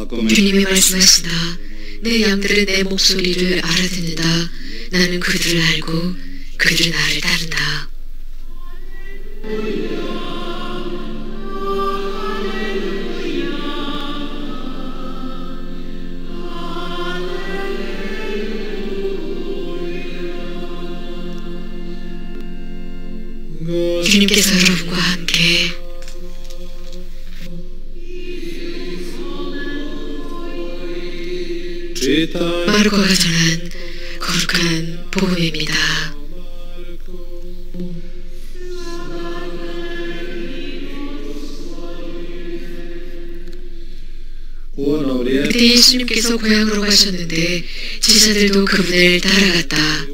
주님이 말씀하신다. 내 양들은 내 목소리를 알아듣는다. 나는 그들을 알고 그들은 나를 따른다. 주님께서 여러분과 함께 마르코가 전한 거룩한 복음입니다. 그때 예수님께서 고향으로 가셨는데 제자들도 그분을 따라갔다.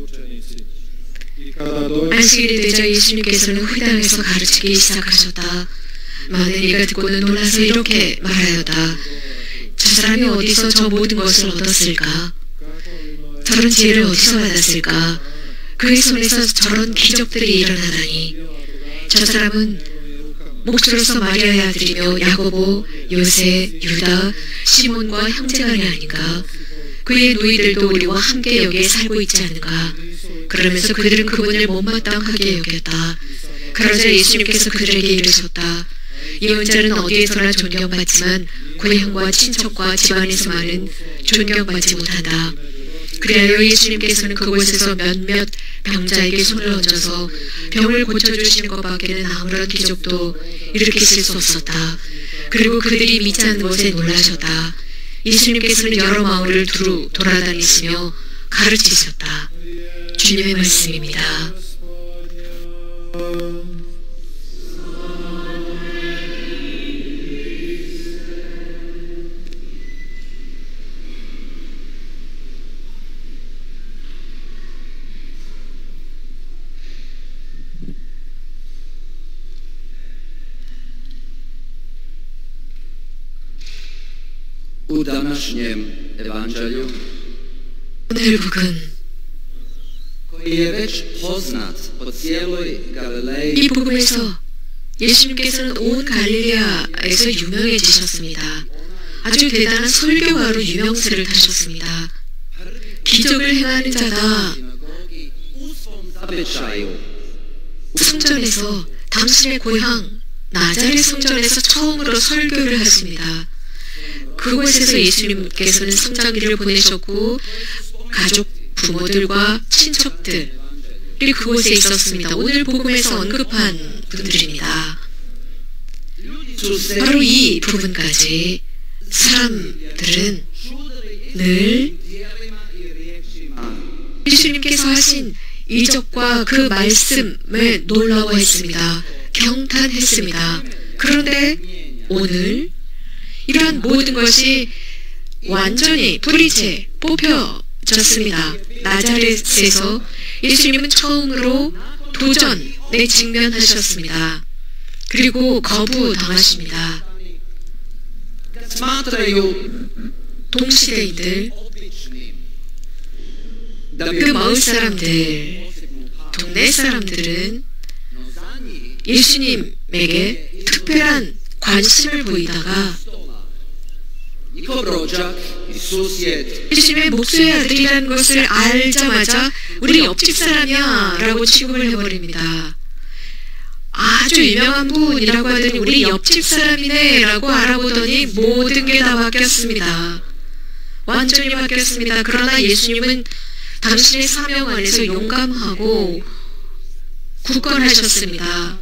안식일이 되자 예수님께서는 회당에서 가르치기 시작하셨다. 많은 이가 듣고는 놀라서 이렇게 말하였다. 저 사람이 어디서 저 모든 것을 얻었을까? 저런 지혜를 어디서 받았을까? 그의 손에서 저런 기적들이 일어나다니. 저 사람은 목수로서 마리아의 아들이며 야고보, 요새, 유다, 시몬과 형제간이 아닌가? 그의 노이들도 우리와 함께 여기에 살고 있지 않은가? 그러면서 그들은 그분을 못마땅하게 여겼다. 그러자 예수님께서 그들에게 이르셨다. 예언자는 어디에서나 존경받지만 고향과 친척과 집안에서만은 존경받지 못한다. 그리하여 예수님께서는 그곳에서 몇몇 병자에게 손을 얹어서 병을 고쳐주시는 것밖에는 아무런 기적도 일으키실 수 없었다. 그리고 그들이 믿지 않는 것에 놀라셨다. 예수님께서는 여러 마을을 두루 돌아다니시며 가르치셨다. 주님의 말씀입니다. 오늘 복음 이 복음에서 예수님께서는 온 갈릴리아에서 유명해지셨습니다. 아주 대단한 설교가로 유명세를 타셨습니다. 기적을 행하는 자다. 성전에서 당신의 고향 나자렛 성전에서 처음으로 설교를 하십니다. 그곳에서 예수님께서는 성장기를 보내셨고 가족, 부모들과 친척들이 그곳에 있었습니다. 오늘 복음에서 언급한 분들입니다. 바로 이 부분까지 사람들은 늘 예수님께서 하신 이적과 그 말씀에 놀라워했습니다. 경탄했습니다. 그런데 오늘 이러한 모든 것이 완전히 뿌리째 뽑혀졌습니다. 나자렛에서 예수님은 처음으로 도전에 직면하셨습니다. 그리고 거부당하십니다. 동시대인들, 그 마을 사람들, 동네 사람들은 예수님에게 특별한 관심을 보이다가 예수님의 목수의 아들이라는 것을 알자마자 우리 옆집 사람이야 라고 취급을 해버립니다. 아주 유명한 분이라고 하더니 우리 옆집 사람이네 라고 알아보더니 모든 게 다 바뀌었습니다. 완전히 바뀌었습니다. 그러나 예수님은 당신의 사명 안에서 용감하고 굳건하셨습니다.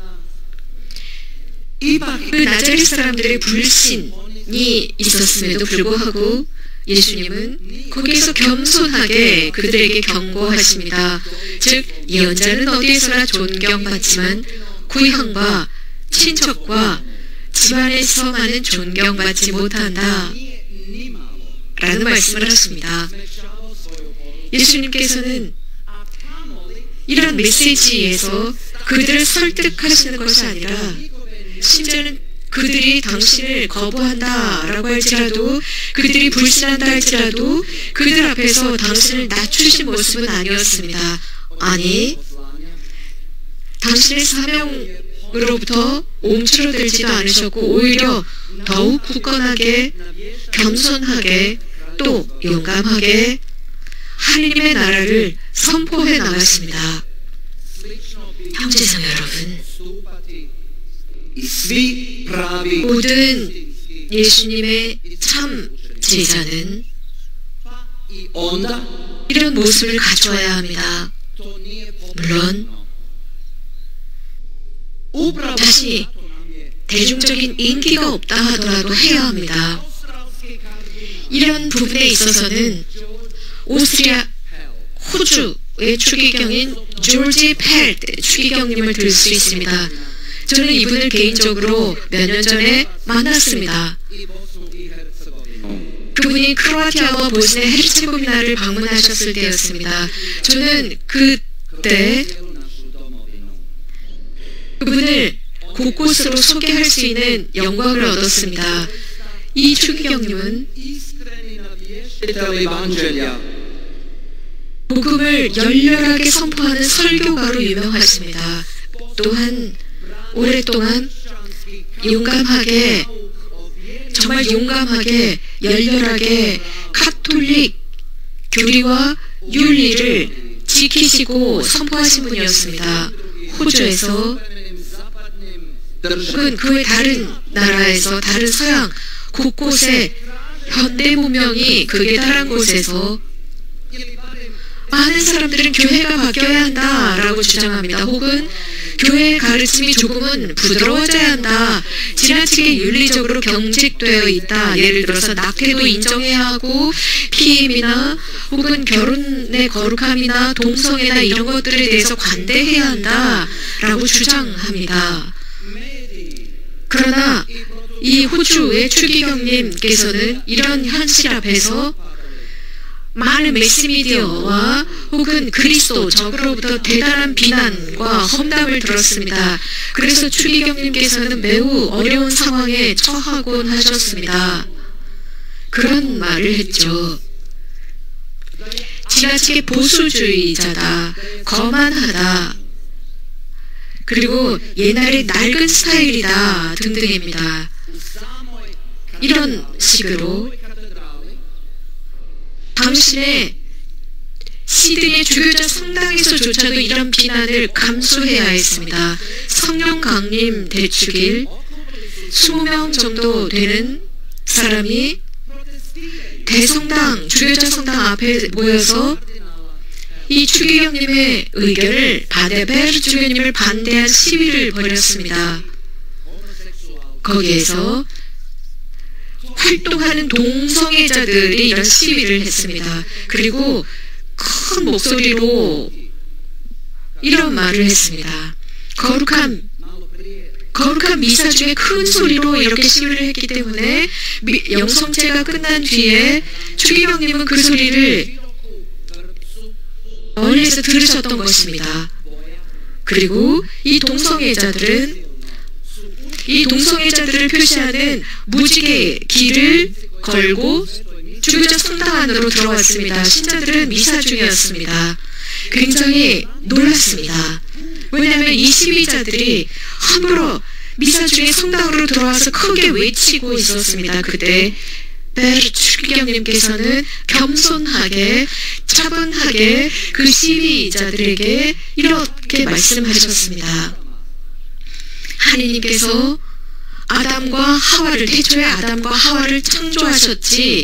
그 나자렛 사람들의 불신이 있었음에도 불구하고 예수님은 거기에서 겸손하게 그들에게 경고하십니다. 즉 예언자는 어디에서나 존경받지만 고향과 친척과 집안에서만은 존경받지 못한다 라는 말씀을 하십니다. 예수님께서는 이런 메시지에서 그들을 설득하시는 것이 아니라 심지어는 그들이 당신을 거부한다 라고 할지라도 그들이 불신한다 할지라도 그들 앞에서 당신을 낮추신 모습은 아니었습니다. 아니 당신의 사명 으로부터 움츠러들지도 않으셨고 오히려 더욱 굳건하게 겸손하게 또 용감하게 하느님의 나라를 선포해 나갔습니다. 형제자매 여러분, 모든 예수님의 참 제자는 이런 모습을 가져야 합니다. 물론 다시 대중적인 인기가 없다 하더라도 해야 합니다. 이런 부분에 있어서는 오스트리아, 호주의 추기경인 조지 펠 추기경님을 들 수 있습니다. 저는 이분을 개인적으로 몇 년 전에 만났습니다. 그분이 크로아티아와 보스니아 헤르체고비나를 방문하셨을 때였습니다. 저는 그때 그분을 곳곳으로 소개할 수 있는 영광을 얻었습니다. 이 추기경님은 복음을 열렬하게 선포하는 설교가로 유명하십니다. 또한 오랫동안 용감하게, 정말 용감하게 열렬하게 카톨릭 교리와 윤리를 지키시고 선포하신 분이었습니다. 호주에서 혹은 그 외 다른 나라에서, 다른 서양 곳곳에 현대 문명이 극에 달한 곳에서 많은 사람들은 교회가 바뀌어야 한다라고 주장합니다. 혹은 교회의 가르침이 조금은 부드러워져야 한다. 지나치게 윤리적으로 경직되어 있다. 예를 들어서 낙태도 인정해야 하고 피임이나 혹은 결혼의 거룩함이나 동성애나 이런 것들에 대해서 관대해야 한다라고 주장합니다. 그러나 이 호주의 추기경님께서는 이런 현실 앞에서 많은 매스미디어와 혹은 그리스도 적으로부터 대단한 비난과 험담을 들었습니다. 그래서 추기경님께서는 매우 어려운 상황에 처하곤 하셨습니다. 그런 말을 했죠. 지나치게 보수주의자다, 거만하다, 그리고 옛날의 낡은 스타일이다 등등입니다. 이런 식으로 당신의 시드니의 주교자 성당에서조차도 이런 비난을 감수해야 했습니다. 성령 강림 대축일 20명 정도 되는 사람이 대성당, 주교자 성당 앞에 모여서 이 추기경님의 의견을 베르 주교님을 반대한 시위를 벌였습니다. 거기에서 활동하는 동성애자들이 이런 시위를 했습니다. 그리고 큰 목소리로 이런 말을 했습니다. 거룩한 미사 중에 큰 소리로 이렇게 시위를 했기 때문에 영성제가 끝난 뒤에 추기경님은 그 소리를 멀리서 들으셨던 것입니다. 그리고 이 동성애자들을 표시하는 무지개 길을 걸고 주교자 성당 안으로 들어왔습니다. 신자들은 미사 중이었습니다. 굉장히 놀랐습니다. 왜냐하면 이 시위자들이 함부로 미사 중에 성당으로 들어와서 크게 외치고 있었습니다. 그때 베르 추기경님께서는 겸손하게 차분하게 그 시위자들에게 이렇게 말씀하셨습니다. 하느님께서 태초에 아담과 하와를 창조하셨지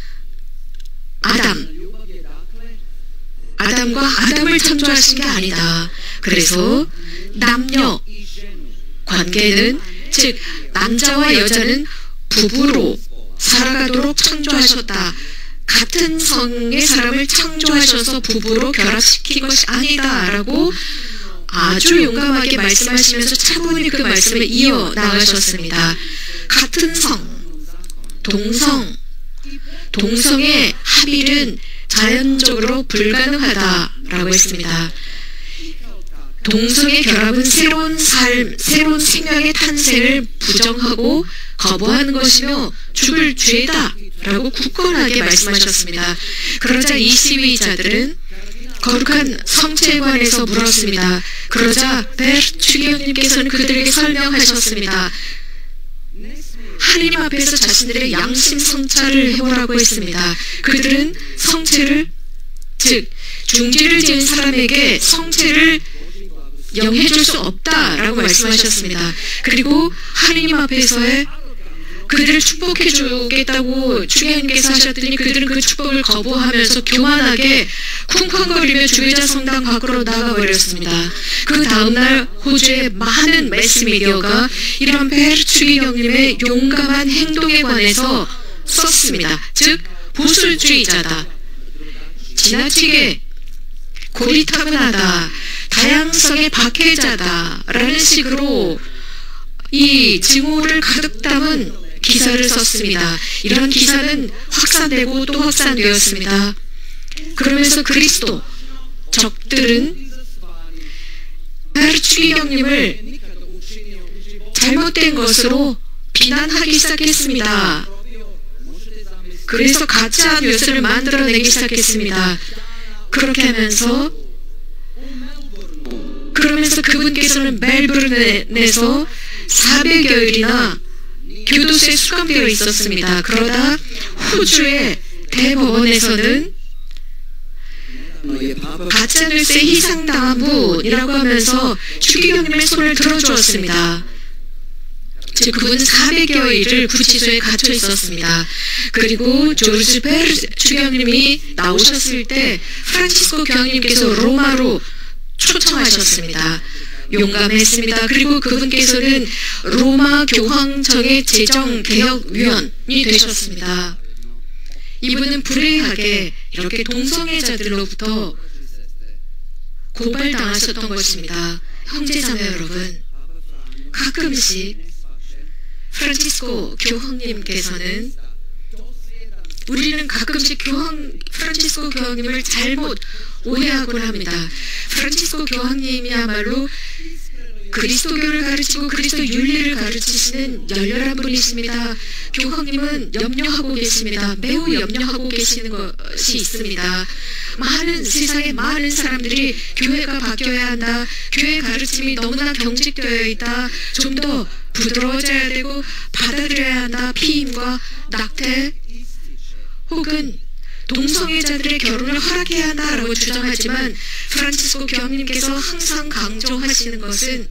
아담을 창조하신 게 아니다. 그래서 남녀 관계는, 즉 남자와 여자는 부부로 살아가도록 창조하셨다. 같은 성의 사람을 창조하셔서 부부로 결합시킨 것이 아니다 라고 아주 용감하게 말씀하시면서 차분히 그 말씀을 이어나가셨습니다. 같은 성, 동성의 합일은 자연적으로 불가능하다라고 했습니다. 동성의 결합은 새로운 생명의 탄생을 부정하고 거부하는 것이며 죽을 죄다 라고 굳건하게 말씀하셨습니다. 그러자 이 시위자들은 거룩한 성체에 관해서 물었습니다. 그러자 벨 추기경님께서는 그들에게 설명하셨습니다. 하나님 앞에서 자신들의 양심 성찰을 해보라고 했습니다. 그들은 성체를, 즉 중죄를 지은 사람에게 성체를 영해줄 수 없다라고 말씀하셨습니다. 그리고 하나님 앞에서의 그들을 축복해 주겠다고 추기경님께서 하셨더니 그들은 그 축복을 거부하면서 교만하게 쿵쾅거리며 주의자 성당 밖으로 나가버렸습니다. 그 다음날 호주의 많은 매스미디어가 이런 벨 추기경님의 용감한 행동에 관해서 썼습니다. 즉 보수주의자다, 지나치게 고리타분하다, 다양성의 박해자다 라는 식으로 이 증오를 가득 담은 기사를 썼습니다. 이런 기사는 확산되고 또 확산되었습니다. 그러면서 그리스도 적들은 벨 추기경님을 잘못된 것으로 비난하기 시작했습니다. 그래서 가짜 뉴스를 만들어내기 시작했습니다. 그렇게 하면서 그분께서는 멜버른에서 400여일이나 교도소에 수감되어 있었습니다. 그러다 호주의 대법원에서는 가짜뉴스에 희생당한 분이라고 하면서 추기경님의 손을 들어주었습니다. 즉 그분은 400여일을 구치소에 갇혀 있었습니다. 그리고 조르주 벨 추기경님이 나오셨을 때 프란치스코 교황님께서 로마로 초청하셨습니다. 용감했습니다. 그리고 그분께서는 로마 교황청의 재정개혁위원이 되셨습니다. 이분은 불의하게 이렇게 동성애자들로부터 고발당하셨던 것입니다. 형제자매 여러분, 가끔씩 프란치스코 교황님께서는 우리는 가끔씩 프란치스코 교황님을 잘못 오해하곤 합니다. 프란치스코 교황님이야말로 그리스도교를 가르치고 그리스도 윤리를 가르치시는 열렬한 분이십니다. 교황님은 염려하고 계십니다. 매우 염려하고 계시는 것이 있습니다. 세상의 많은 사람들이 교회가 바뀌어야 한다, 교회 가르침이 너무나 경직되어 있다, 좀 더 부드러워져야 되고 받아들여야 한다, 피임과 낙태 혹은 동성애자들의 결혼을 허락해야 한다라고 주장하지만 프란치스코 교황님께서 항상 강조하시는 것은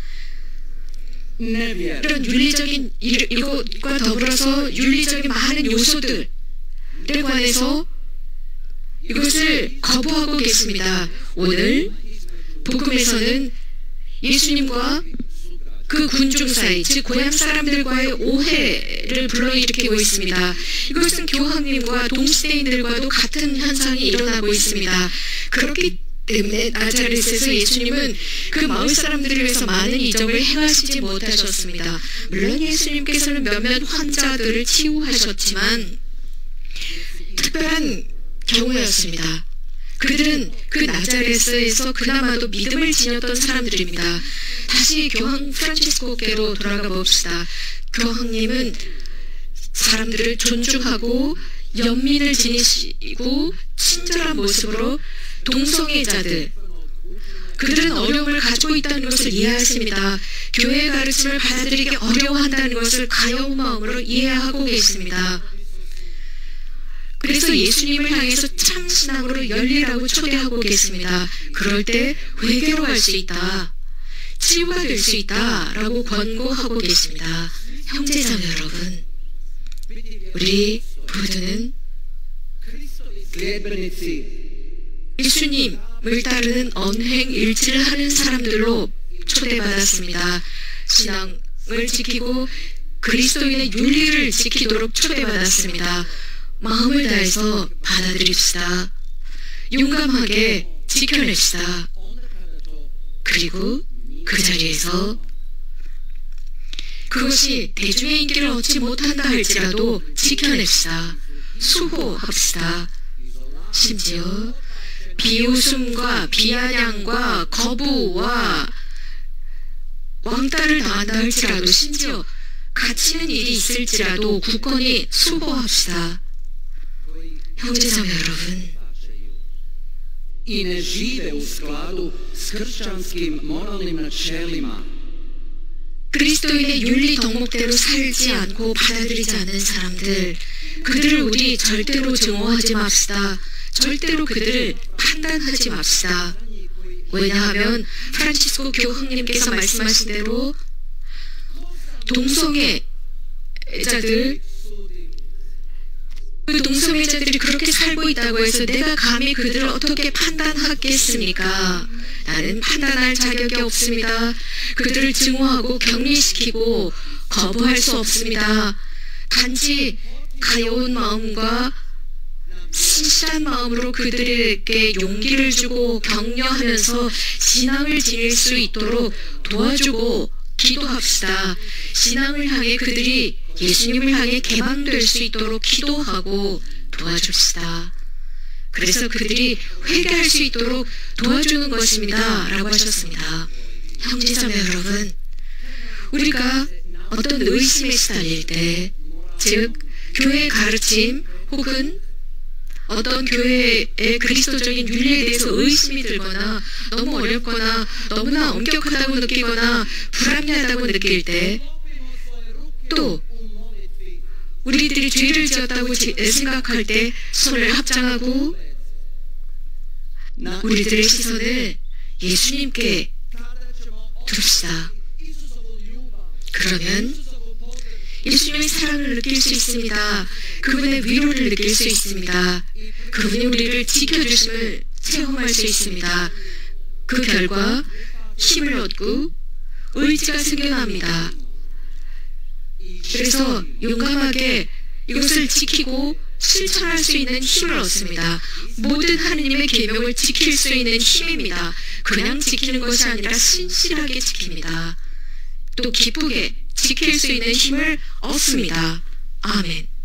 이런 윤리적인 이것과 더불어서 윤리적인 많은 요소들에 관해서 이것을 거부하고 계십니다. 오늘 복음에서는 예수님과 그 군중 사이, 즉 고향 사람들과의 오해를 불러일으키고 있습니다. 이것은 교황님과 동시대인들과도 같은 현상이 일어나고 있습니다. 그렇기 때문에 나자렛에서 예수님은 그 마을 사람들을 위해서 많은 이적을 행하시지 못하셨습니다. 물론 예수님께서는 몇몇 환자들을 치유하셨지만 특별한 경우였습니다. 그들은 그 나자렛에서 그나마도 믿음을 지녔던 사람들입니다. 다시 교황 프란치스코께로 돌아가 봅시다. 교황님은 사람들을 존중하고 연민을 지니시고 친절한 모습으로 동성애자들, 그들은 어려움을 가지고 있다는 것을 이해하십니다. 교회의 가르침을 받아들이기 어려워한다는 것을 가여운 마음으로 이해하고 계십니다. 그래서 예수님을 향해서 참 신앙으로 열리라고 초대하고 계십니다. 그럴 때 회개로 갈 수 있다, 치유가 될 수 있다 라고 권고하고 계십니다. 형제자매 여러분, 우리 모두는 예수님을 따르는 언행일치를 하는 사람들로 초대받았습니다. 신앙을 지키고 그리스도인의 윤리를 지키도록 초대받았습니다. 마음을 다해서 받아들입시다. 용감하게 지켜냅시다. 그리고 그 자리에서 그것이 대중의 인기를 얻지 못한다 할지라도 지켜냅시다. 수호합시다. 심지어 비웃음과 비아냥과 거부와 왕따를 당한다 할지라도, 심지어 갇히는 일이 있을지라도 굳건히 수호합시다. 형제자매 여러분, i ne žive u skladu s kršćanskim moralnim načelima. 그리스도인의 윤리 덕목대로 살지 않고 받아들이지 않는 사람들, 그들을 우리 절대로 증오하지 맙시다. 절대로 그들을 판단하지 맙시다. 왜냐하면 프란치스코 교황님께서 말씀하신 대로 동성애자들, 그 동성애자들이 그렇게 살고 있다고 해서 내가 감히 그들을 어떻게 판단하겠습니까? 나는 판단할 자격이 없습니다. 그들을 증오하고 격리시키고 거부할 수 없습니다. 단지 가여운 마음과 신실한 마음으로 그들에게 용기를 주고 격려하면서 신앙을 지닐 수 있도록 도와주고 기도합시다. 신앙을 향해 그들이 예수님을 향해 개방될 수 있도록 기도하고 도와줍시다. 그래서 그들이 회개할 수 있도록 도와주는 것입니다. 라고 하셨습니다. 형제자매 여러분, 우리가 어떤 의심에 시달릴 때, 즉 교회의 가르침 혹은 어떤 교회의 그리스도적인 윤리에 대해서 의심이 들거나 너무 어렵거나 너무나 엄격하다고 느끼거나 불합리하다고 느낄 때, 또 우리들이 죄를 지었다고 생각할 때 손을 합장하고 우리들의 시선을 예수님께 둡시다. 그러면 예수님의 사랑을 느낄 수 있습니다. 그분의 위로를 느낄 수 있습니다. 그분이 우리를 지켜주심을 체험할 수 있습니다. 그 결과 힘을 얻고 의지가 생겨납니다. 그래서 용감하게 이것을 지키고 실천할 수 있는 힘을 얻습니다. 모든 하느님의 계명을 지킬 수 있는 힘입니다. 그냥 지키는 것이 아니라 신실하게 지킵니다. 또 기쁘게 지킬 수 있는 힘을 얻습니다. 아멘.